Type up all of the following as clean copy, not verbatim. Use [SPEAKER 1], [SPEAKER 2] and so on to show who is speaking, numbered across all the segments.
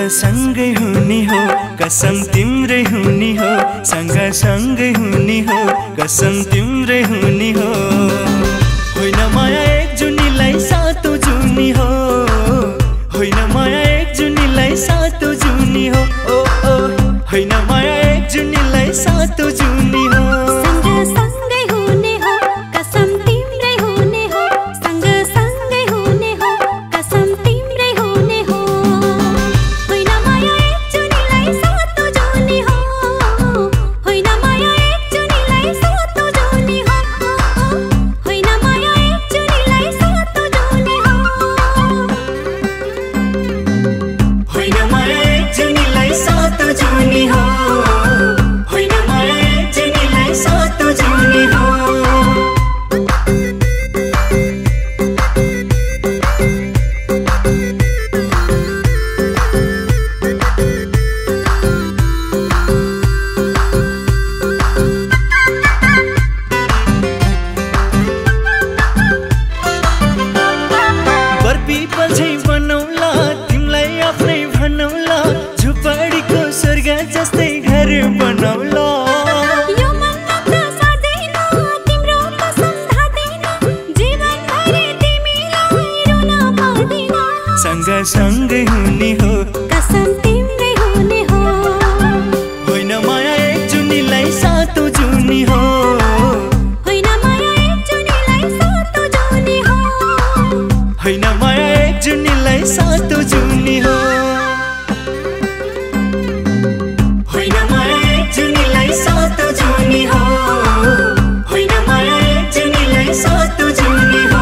[SPEAKER 1] सँगै हुने हो कसम तिम्रै हुने हो सँगै हुने हो कसम तिम्रै हुने हो होइन माया एक जुनीलाई सातो जुनी हो होइन माया एक जुनीलाई सातो जुनी हो ओ ओ होइन माया एक जुनीलाई सातो जुनी हो
[SPEAKER 2] सँगै हुने हो कसम तिम्रै हुने हो सँगै हुने हो कसम तिम्रै हुने हो होइन माया एक जुनीलाई सातो जुनी हो होइन माया एक जुनीलाई सातो जुनी हो होइन माया एक जुनीलाई सातो जुनी हो
[SPEAKER 1] होइन माया एक जुनीलाई सातो जुनी हो होइन माया एक जुनीलाई सातो जुनी हो बरपिपल झै बनाउला तिमीलाई आफ्नै भनौला झुपडीको स्वर्ग जस्तै घर बनाउला
[SPEAKER 2] यो मन मात्र सार्दैन तिम्रो कसम धादैन जीवनभरि तिमीलाई रुन पर्दैन
[SPEAKER 1] सँगै हुने हो
[SPEAKER 2] कसम तिम्रै हुने हो
[SPEAKER 1] होइन माया एक जुनीलाई सातो जुनी हो
[SPEAKER 2] होइन माया एक जुनीलाई सातो जुनी हो
[SPEAKER 1] होइन माया एक जुनीलाई सातो जुनी हो होइन माया एक जुनीलाई सातो जुनी हो होइन माया एक जुनीलाई सातो जुनी हो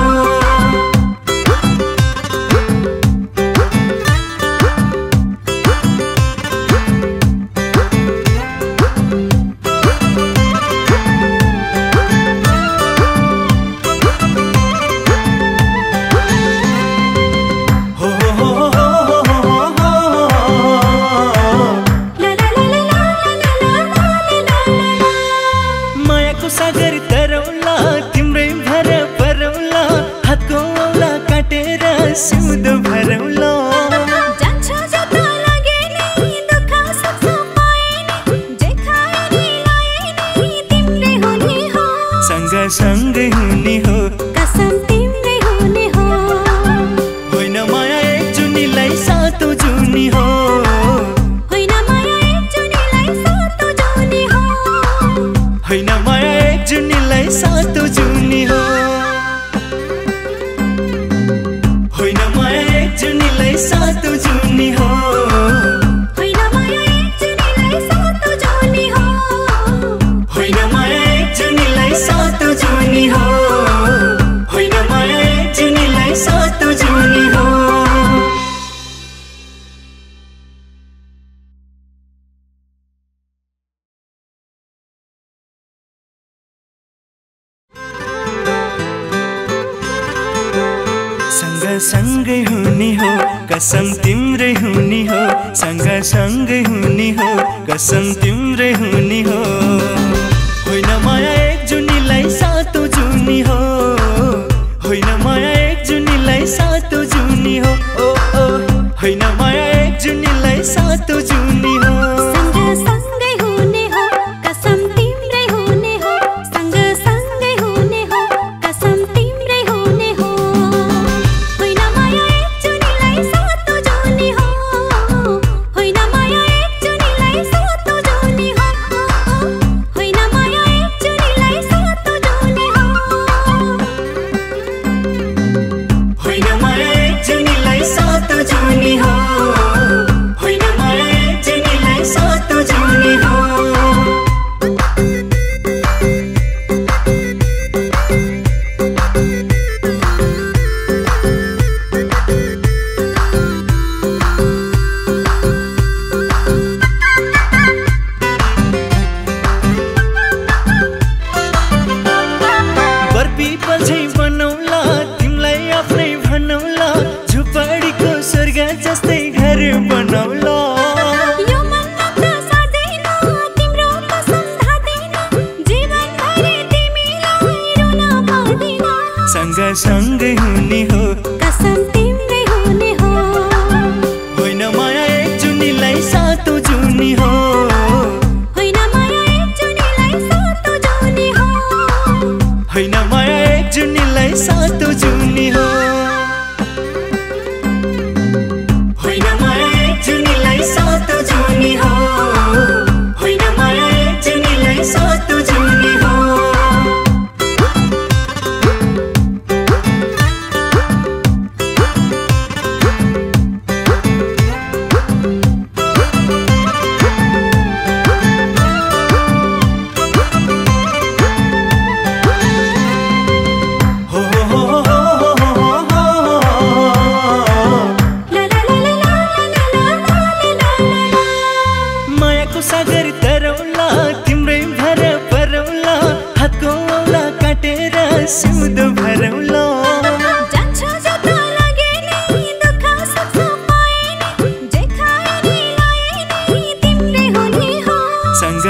[SPEAKER 1] मायाको सागर तरौला तिम्रै भर परौला हातको औला काटेर सिउँदो भरौला
[SPEAKER 2] जान्छ जता लागे नि दुःख सुख पाए नि जे खाए नि लाए नि तिम्रै हुने हो
[SPEAKER 1] सँगै हुने हो
[SPEAKER 2] कसम तिम्रै हुने हो
[SPEAKER 1] होइन माया एक जुनीलाई सातो जुनी हो
[SPEAKER 2] होइन माया एक जुनीलाई सातो जुनी हो
[SPEAKER 1] होइन माया एक जुनीलाई सातो जुनी हो होइन माया एक जुनीलाई सातो जुनी हो
[SPEAKER 2] होइन माया एक जुनीलाई सातो जुनी हो
[SPEAKER 1] होइन माया एक जुनीलाई सातो जुनी हो होइन माया एक जुनीलाई सातो जुनी हो सँगै हुने हो कसम तिम्रै हुने हो सँगै हुने हो कसम तिम्रै हुने हो होइन माया एक जुनीलाई सातो जुनी हो होइन माया एक जुनीलाई सातो जुनी हो ओ ओ होइन माया एक जुनीलाई सातो जुनी हो
[SPEAKER 2] सँगै हुने हो कसम तिम्रै हुने हो सँगै हुने हो कसम तिम्रै हुने हो होइन माया एक जुनीलाई सातो जुनी हो होइन माया एक जुनीलाई सातो जुनी हो होइन माया एक जुनीलाई सातो जुनी हो
[SPEAKER 1] होइन माया एक जुनीलाई सातो जुनी हो होइन माया एक जुनीलाई सातो जुनी हो बरपिपल झै बनाउला तिमीलाई आफ्नै भनौला झुपडीको स्वर्ग जस्तै घर बनाउला
[SPEAKER 2] यो मन मात्र सार्दैन तिम्रो कसम धादैन जीवनभरि तिमीलाई रुन पर्दैन
[SPEAKER 1] सँगै हुने हो
[SPEAKER 2] कसम तिम्रै हुने हो
[SPEAKER 1] होइन माया एक जुनी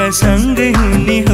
[SPEAKER 1] सँगै हुने